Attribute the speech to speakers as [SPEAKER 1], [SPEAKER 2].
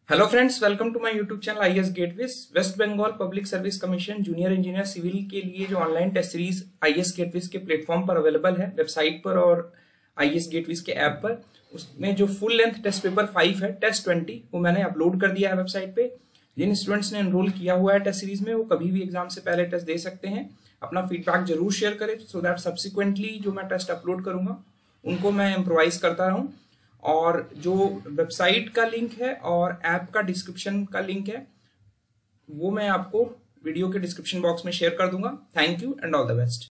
[SPEAKER 1] Hello friends, welcome to my YouTube channel IAS gateways. West Bengal public service commission junior engineer civil के लिए जो online test series IAS gateways के platform पर available है, website पर और IAS gateways के ऐप पर, उसमें जो फुल लेंथ टेस्ट पेपर 5 है, टेस्ट 20, वो मैंने अपलोड कर दिया है वेबसाइट पे। जिन स्टूडेंट्स ने एनरोल किया हुआ है टेस्ट सीरीज में, वो कभी भी एग्जाम से पहले टेस्ट दे सकते हैं। अपना फीडबैक जरूर शेयर करें सो दैट सब्सिक्वेंटली जो मैं टेस्ट अपलोड करूंगा उनको मैं इम्प्रोवाइज करता रहूं। और जो वेबसाइट का लिंक है और ऐप का डिस्क्रिप्शन का लिंक है वो मैं आपको वीडियो के डिस्क्रिप्शन बॉक्स में शेयर कर दूंगा। Thank you and all the best.